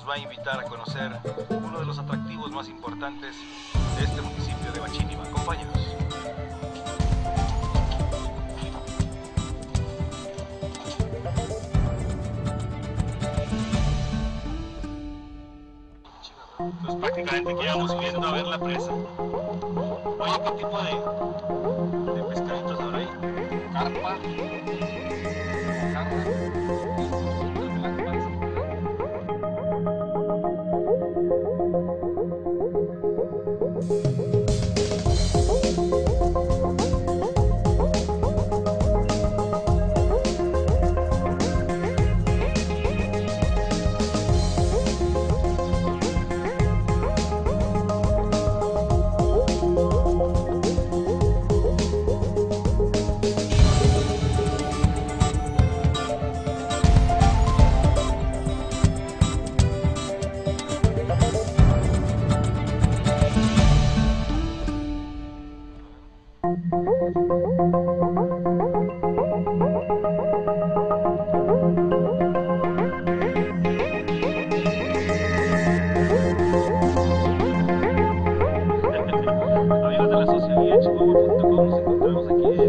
va a invitar a conocer uno de los atractivos más importantes de este municipio de Huachínima. Acompáñanos. Pues prácticamente que íbamos subiendo a ver la presa. Oye, ¿qué tipo de pescaditos habrá ahí? Carpa, mojarra. Amigos de la Sociedad Chihuahua.com, nos encontramos aquí en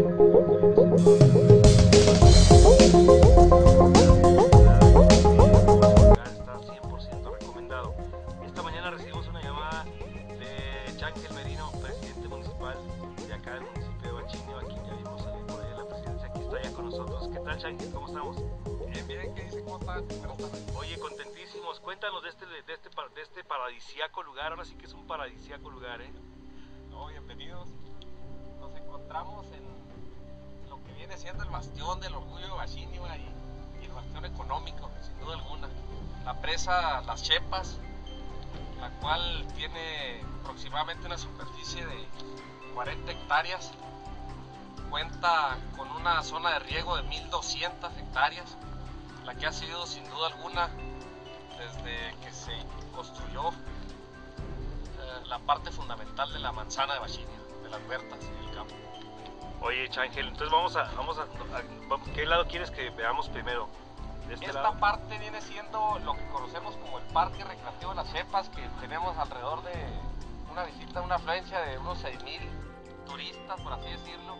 está 100% recomendado. Esta mañana recibimos una llamada de Chángel Merino, presidente municipal de acá del municipio de Huachínima, aquí ya vimos salir por ahí de la presidencia, aquí está ya con nosotros. ¿Qué tal, Chángel? ¿Cómo estamos? Bien, bien, ¿qué dice? ¿Cómo están? Oye, contentísimos, cuéntanos de este paradisíaco lugar. Ahora sí que es un paradisíaco lugar, ¿eh? No, bienvenidos. Nos encontramos en lo que viene siendo el bastión del orgullo de Huachínima y el bastión económico, sin duda alguna. La presa Las Chepas, la cual tiene aproximadamente una superficie de 40 hectáreas. Cuenta con una zona de riego de 1200 hectáreas, la que ha sido sin duda alguna desde que se construyó la parte fundamental de la manzana de Huachínima, de las huertas y el campo. Oye, Chángel, entonces vamos a ¿qué lado quieres que veamos primero? ¿De este Esta lado? parte viene siendo lo que conocemos como el Parque Recreativo de Las Chepas, que tenemos alrededor de una visita, una afluencia de unos 6000 turistas, por así decirlo,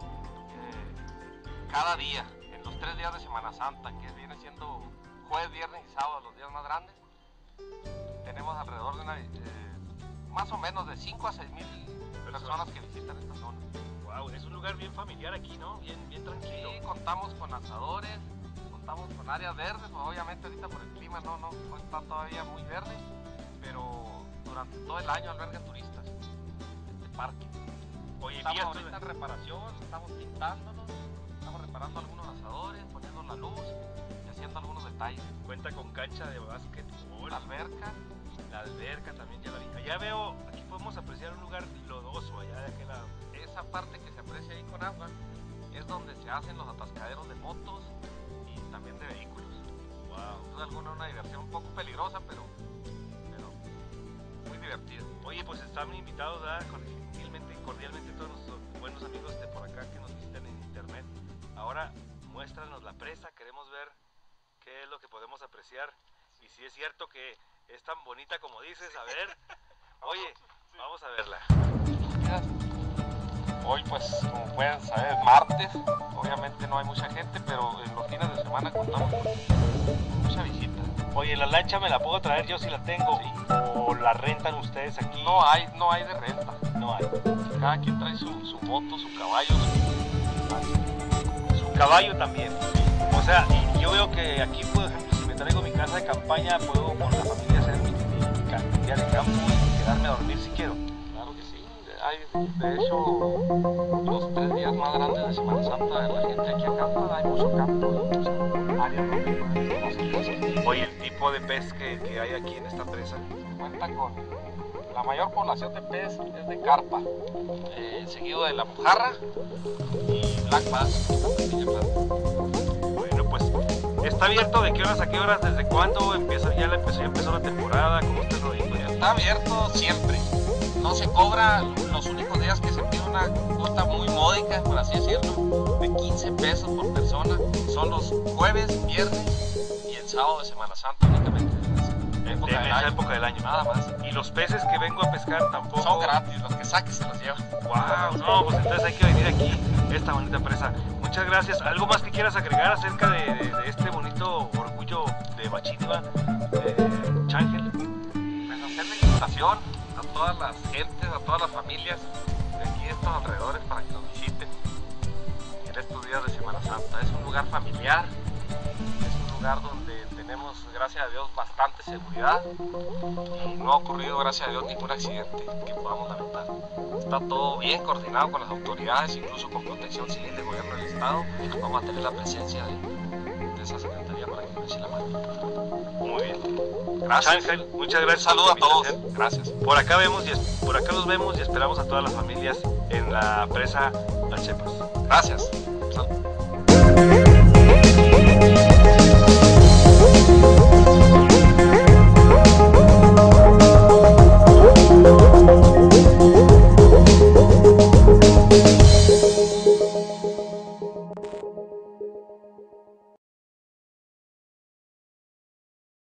cada día, en los 3 días de Semana Santa, que viene siendo jueves, viernes y sábado, los días más grandes. Tenemos alrededor de más o menos de 5 a 6000 personas que visitan esta zona. Wow, es un lugar bien familiar aquí, ¿no? Bien tranquilo. Sí, contamos con asadores, contamos con áreas verdes, pues obviamente ahorita por el clima no está todavía muy verde, pero durante todo el año alberga turistas este parque. Oye, Estamos fíjate, ahorita en reparación, estamos pintándonos, estamos reparando algunos asadores, poniendo la luz y haciendo algunos detalles. cuenta con cancha de básquetbol. La alberca. La alberca también ya la vi. Allá veo, aquí podemos apreciar un lugar lodoso allá de aquel lado. Esa parte que se aprecia ahí con agua es donde se hacen los atascaderos de motos y también de vehículos. Wow. Sin duda alguna una diversión un poco peligrosa, pero muy divertida. Oye, pues están invitados cordialmente todos nuestros buenos amigos de por acá que nos visitan en internet. Ahora muéstranos la presa, queremos ver qué es lo que podemos apreciar y si es cierto que es tan bonita como dices. A ver, oye, vamos a verla. Hoy pues como pueden saber es martes, obviamente no hay mucha gente, pero en los fines de semana contamos con mucha visita. Oye, ¿la lancha me la puedo traer yo si la tengo? Sí. ¿O la rentan ustedes aquí? No hay de renta. No hay. Cada quien trae su moto, su caballo, Su caballo también. O sea, y yo veo que aquí, por ejemplo, si me traigo mi casa de campaña, puedo con la familia hacer mi día de campo y quedarme a dormir si quiero. Claro que sí. Hay, de hecho, los 3 días más grandes de Semana Santa, la gente aquí acampa, hay mucho campo, hay muchas áreas donde pueden hacer cosas. Oye, el tipo de pez que hay aquí en esta presa. Cuenta con la mayor población de pez es de carpa, seguido de la mojarra y black bass, esta pequeña planta. Bueno, pues está abierto de qué horas a qué horas, desde cuándo empezó la temporada, ¿cómo está el rollo? Está abierto siempre, no se cobra. Los únicos días que se pide una cuota muy módica, por así decirlo, de 15 pesos por persona, son los jueves, viernes y el sábado de Semana Santa únicamente. época del esa año. época del año. Nada más. Y los peces que vengo a pescar tampoco. Son gratis, los que saques se los llevan. Wow, no, pues entonces hay que venir aquí, esta bonita presa. Muchas gracias. ¿Algo más que quieras agregar acerca de este bonito orgullo de Huachíniva, Chángel? Pues hacer la invitación a todas las gentes, a todas las familias de aquí de estos alrededores para que nos visiten en estos días de Semana Santa. Es un lugar familiar, es un lugar donde tenemos, gracias a Dios, bastante seguridad y no ha ocurrido, gracias a Dios, ningún accidente que podamos lamentar. Está todo bien coordinado con las autoridades, incluso con Protección Civil del Gobierno del Estado. Vamos a tener la presencia de esa secretaría para que nos eche la mano. Muy bien. Gracias. Chángel, muchas gracias. Un saludo a por la todos. invitación. Gracias. Por acá nos vemos y esperamos a todas las familias en la presa Las Chepas. Gracias. Thank you.